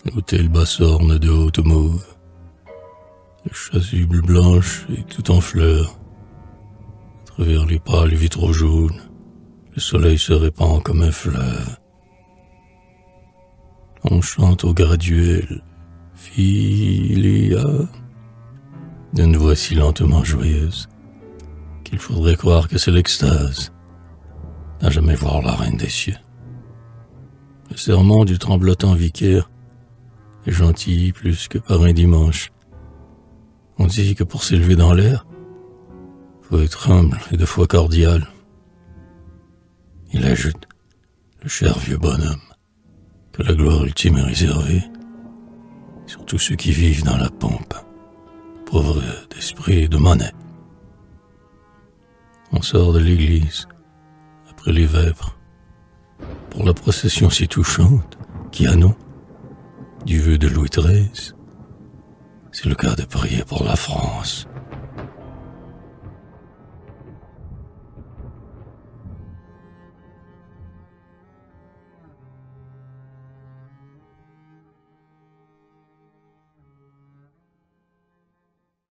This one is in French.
l'hôtel Bassorne de Haute-Mauve. La chasuble blanche est tout en fleurs. À travers les pâles vitraux jaunes, le soleil se répand comme un fleuve. On chante au graduel « Filia » d'une voix si lentement joyeuse qu'il faudrait croire que c'est l'extase à jamais voir la reine des cieux. Le sermon du tremblotant vicaire est gentil plus que par un dimanche. On dit que pour s'élever dans l'air, faut être humble et de foi cordial. Il ajoute, le cher vieux bonhomme, que la gloire ultime est réservée sur tous ceux qui vivent dans la pompe, pauvres d'esprit et de monnaie. On sort de l'église, après les vêpres, pour la procession si touchante qui annonce du vœu de Louis XIII. C'est le cas de prier pour la France.